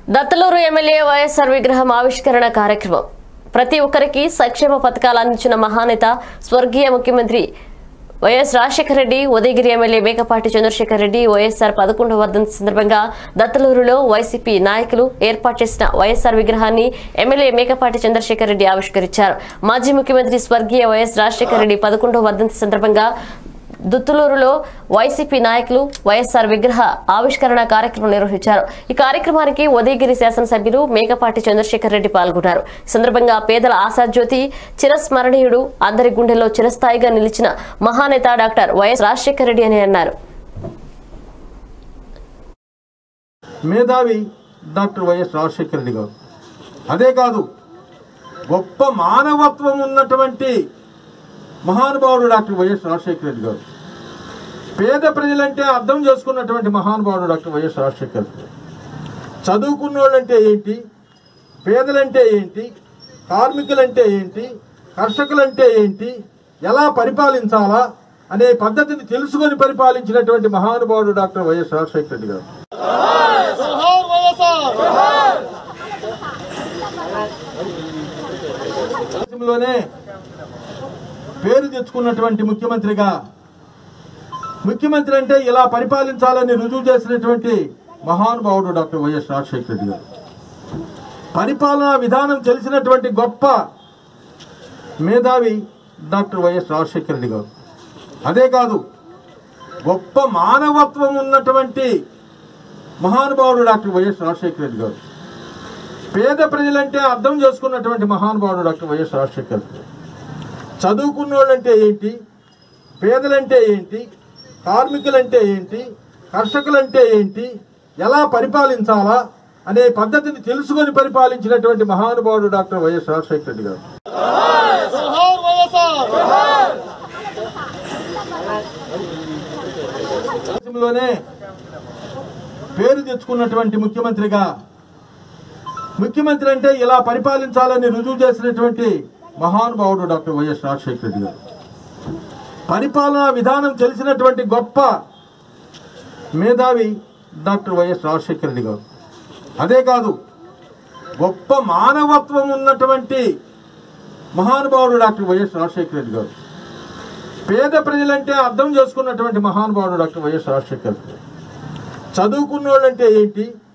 Dattaluru MLA YSR విగ్రహం ఆవిష్కరణ కార్యక్రమం. ప్రతి ఒక్కరికి సంక్షేమ పథకాలు అందించిన మహానేత స్వర్గీయ ముఖ్యమంత్రి YS Rajasekhara Reddy, Udayagiri MLA Mekapati Chandrasekhar Reddy YSR 11వ వర్ధంతి సందర్భంగా దత్తలూరులో వైసీపీ నాయకులు ఏర్పాటు చేసిన వైఎస్ఆర్ విగ్రహాన్ని ఎమ్మెల్యే మేకపాటి చంద్రశేఖర్ రెడ్డి ఆవిష్కరించారు. మాజీ ముఖ్యమంత్రి స్వర్గీయ వైఎస్ రాజశేఖర రెడ్డి 11వ వర్ధంతి సందర్భంగా దత్తలూరులో వైసీపీ నాయకులు వైఎస్ఆర్ విగ్రహ ఆవిష్కరణ కార్యక్రమం నిర్వహించారు. ఈ కార్యక్రమానికి ఉదయగిరి శాసనసభ్యులు మేకపాటి చంద్రశేఖర్ రెడ్డి పాల్గొన్నారు. ఈ సందర్భంగా పేదల ఆశాజ్యోతి, చిరస్మరణీయుడు, అందరి గుండెల్లో చిరస్థాయిగా నిలిచిన మహానేత డాక్టర్ వైఎస్ రాజశేఖర రెడ్డి అని అన్నారు. మేధావి డాక్టర్ వైఎస్ రాజశేఖర రెడ్డి గారు, అదే కాదు గొప్ప మానవత్వం ఉన్నటువంటి మహానుభావుడు డాక్టర్ వైఎస్ రాజశేఖర రెడ్డి గారు. పేద ప్రజలంటే అర్థం చేసుకున్నటువంటి మహానుభావుడు డాక్టర్ వైఎస్ రాజశేఖర రెడ్డి గారు. చదువుకున్న వాళ్ళంటే ఏంటి, పేదలంటే ఏంటి, కార్మికులంటే ఏంటి, కర్షకులంటే ఏంటి, ఎలా పరిపాలించాలా అనే పద్ధతిని తెలుసుకొని పరిపాలించినటువంటి మహానుభావుడు డాక్టర్ వైఎస్ రాజశేఖర రెడ్డి గారు. దేశంలోనే పేరు తెచ్చుకున్నటువంటి ముఖ్యమంత్రి అంటే ఇలా పరిపాలించాలని రుజువు చేసినటువంటి మహానుభావుడు డాక్టర్ వైఎస్ రాజశేఖర రెడ్డి గారు. పరిపాలనా విధానం తెలిసినటువంటి గొప్ప మేధావి డాక్టర్ వైఎస్ రాజశేఖర రెడ్డి గారు. అదే కాదు గొప్ప మానవత్వం ఉన్నటువంటి మహానుభావుడు డాక్టర్ వైఎస్ రాజశేఖర రెడ్డి గారు. పేద ప్రజలంటే అర్థం చేసుకున్నటువంటి మహానుభావుడు డాక్టర్ వైఎస్ రాజశేఖర రెడ్డి గారు. చదువుకున్న వాళ్ళంటే ఏంటి, పేదలంటే ఏంటి, కార్మికులంటే ఏంటి, కర్షకులంటే ఏంటి, ఎలా పరిపాలించాలా అనే పద్ధతిని తెలుసుకొని పరిపాలించినటువంటి మహానుభావుడు డాక్టర్ వైఎస్ రాజశేఖర రెడ్డి గారు. దేశంలోనే పేరు తెచ్చుకున్నటువంటి ముఖ్యమంత్రి అంటే ఇలా పరిపాలించాలని రుజువు చేసినటువంటి మహానుభావుడు డాక్టర్ వైఎస్ రాజశేఖర రెడ్డి గారు. పరిపాలనా విధానం తెలిసినటువంటి గొప్ప మేధావి డాక్టర్ వైఎస్ రాజశేఖర రెడ్డి గారు. అదే కాదు గొప్ప మానవత్వం ఉన్నటువంటి మహానుభావుడు డాక్టర్ వైఎస్ రాజశేఖర రెడ్డి గారు. పేద ప్రజలంటే అర్థం చేసుకున్నటువంటి మహానుభావుడు డాక్టర్ వైఎస్ రాజశేఖర రెడ్డి గారు. చదువుకున్న వాళ్ళంటే ఏంటి,